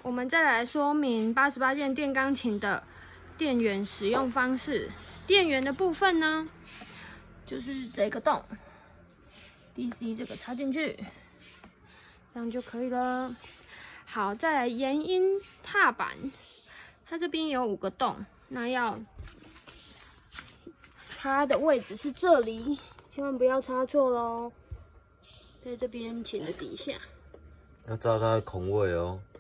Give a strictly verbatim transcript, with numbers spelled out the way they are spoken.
我们再来说明八十八键电钢琴的电源使用方式。电源的部分呢，就是这个洞 ，D C 这个插进去，这样就可以了。好，再来延音踏板，它这边有五个洞，那要插的位置是这里，千万不要插错咯。在这边琴的底下， 要照它的孔位哦。